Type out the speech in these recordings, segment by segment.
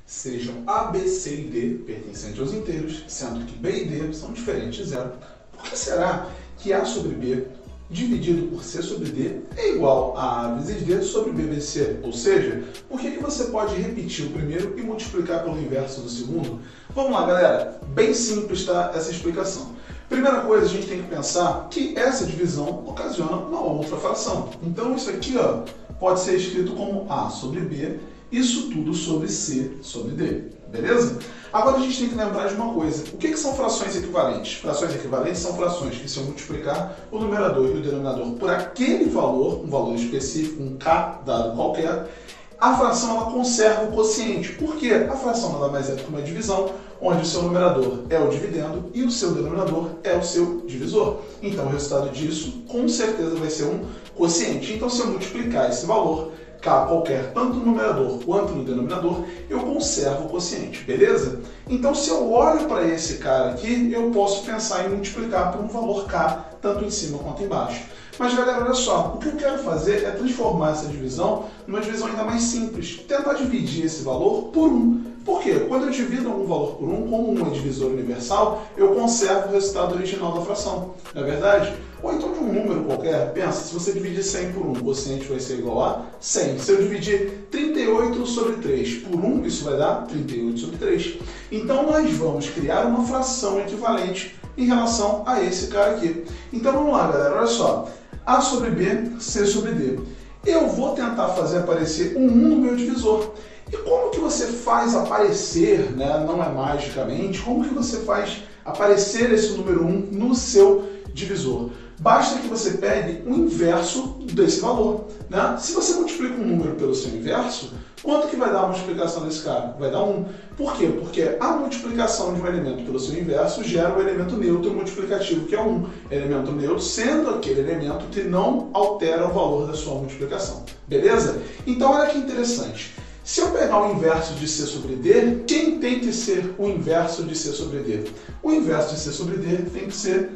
sejam A, B, C e D pertencentes aos inteiros, sendo que B e D são diferentes de zero, por que será que A sobre B dividido por C sobre D é igual a A vezes D sobre B vezes C? Ou seja, por que você pode repetir o primeiro e multiplicar pelo inverso do segundo? Vamos lá, galera. Bem simples, tá, essa explicação. Primeira coisa, a gente tem que pensar que essa divisão ocasiona uma outra fração. Então isso aqui, ó, pode ser escrito como A sobre B, isso tudo sobre C sobre D, beleza? Agora a gente tem que lembrar de uma coisa. O que são frações equivalentes? Frações equivalentes são frações que, se eu multiplicar o numerador e o denominador por aquele valor, um valor específico, um K dado qualquer, a fração ela conserva o quociente. Por quê? A fração nada mais é do que uma divisão, onde o seu numerador é o dividendo e o seu denominador é o seu divisor. Então o resultado disso com certeza vai ser um quociente. Então se eu multiplicar esse valor, K qualquer, tanto no numerador quanto no denominador, eu conservo o quociente, beleza? Então se eu olho para esse cara aqui, eu posso pensar em multiplicar por um valor K, tanto em cima quanto embaixo. Mas galera, olha só, o que eu quero fazer é transformar essa divisão numa divisão ainda mais simples, tentar dividir esse valor por 1. Por quê? Quando eu divido algum valor por 1, como 1 é divisor universal, eu conservo o resultado original da fração, não é verdade? Ou então de um número qualquer, pensa, se você dividir 100 por 1, o quociente vai ser igual a 100. Se eu dividir 38 sobre 3 por 1, isso vai dar 38 sobre 3. Então nós vamos criar uma fração equivalente em relação a esse cara aqui. Então vamos lá, galera, olha só. A sobre B, C sobre D. Eu vou tentar fazer aparecer um 1 no meu divisor. E como que você faz aparecer, né, não é magicamente, como que você faz aparecer esse número 1 no seu divisor? Basta que você pegue o inverso desse valor, né? Se você multiplica um número pelo seu inverso, quanto que vai dar a multiplicação desse cara? Vai dar 1. Por quê? Porque a multiplicação de um elemento pelo seu inverso gera um elemento neutro multiplicativo, que é 1. Elemento neutro sendo aquele elemento que não altera o valor da sua multiplicação. Beleza? Então olha que interessante. Se eu pegar o inverso de C sobre D, quem tem que ser o inverso de C sobre D? O inverso de C sobre D tem que ser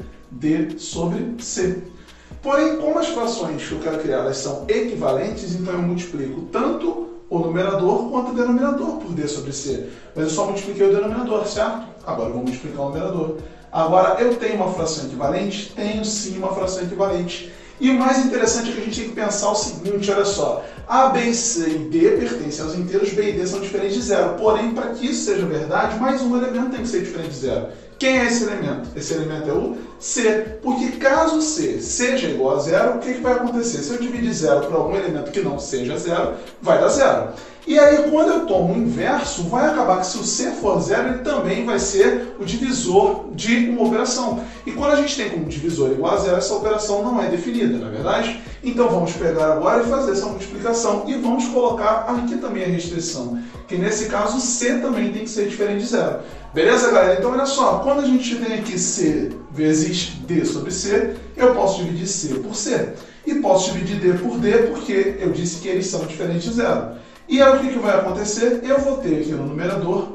D sobre C. Porém, como as frações que eu quero criar elas são equivalentes, então eu multiplico tanto o numerador quanto o denominador por D sobre C. Mas eu só multipliquei o denominador, certo? Agora eu vou multiplicar o numerador. Agora, eu tenho uma fração equivalente? Tenho sim uma fração equivalente. E o mais interessante é que a gente tem que pensar o seguinte, olha só. A, B, C e D pertencem aos inteiros, B e D são diferentes de zero. Porém, para que isso seja verdade, mais um elemento tem que ser diferente de zero. Quem é esse elemento? Esse elemento é o C. Porque caso C seja igual a zero, o que vai acontecer? Se eu dividir zero por algum elemento que não seja zero, vai dar zero. E aí, quando eu tomo o inverso, vai acabar que se o C for zero, ele também vai ser o divisor de uma operação. E quando a gente tem como divisor igual a zero, essa operação não é definida, não é verdade? Então vamos pegar agora e fazer essa multiplicação. E vamos colocar aqui também a restrição, que nesse caso C também tem que ser diferente de zero. Beleza, galera? Então olha só, quando a gente tem aqui C vezes D sobre C, eu posso dividir C por C. E posso dividir D por D porque eu disse que eles são diferentes de zero. E aí o que vai acontecer? Eu vou ter aqui no numerador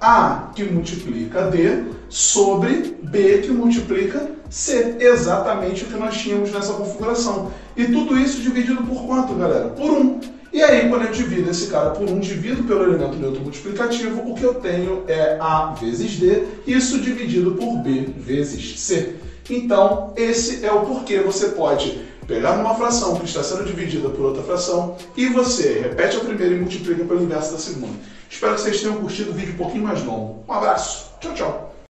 A que multiplica D sobre B que multiplica C. Exatamente o que nós tínhamos nessa configuração. E tudo isso dividido por quanto, galera? Por 1. E aí, quando eu divido esse cara por 1, divido pelo elemento neutro multiplicativo, o que eu tenho é A vezes D, isso dividido por B vezes C. Então, esse é o porquê você pode pegar uma fração que está sendo dividida por outra fração e você repete a primeira e multiplica pelo inverso da segunda. Espero que vocês tenham curtido o vídeo um pouquinho mais longo. Um abraço, tchau, tchau!